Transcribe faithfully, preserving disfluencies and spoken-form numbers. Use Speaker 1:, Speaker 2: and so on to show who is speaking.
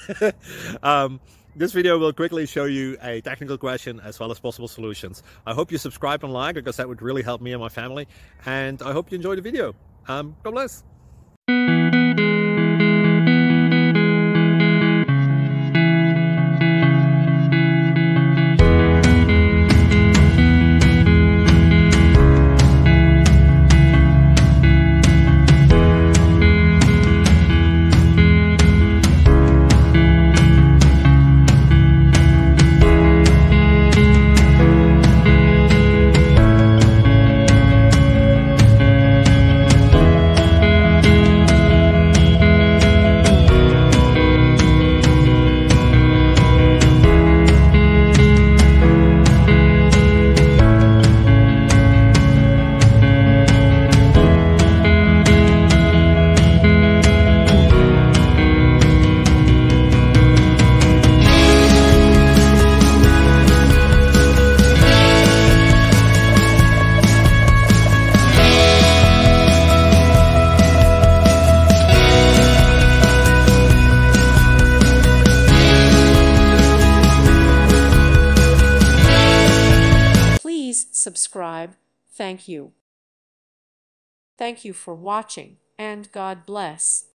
Speaker 1: um, this video will quickly show you a technical question as well as possible solutions. I hope you subscribe and like, because that would really help me and my family. And I hope you enjoy the video. Um, God bless.
Speaker 2: Subscribe. Thank you. Thank you for watching, and God bless.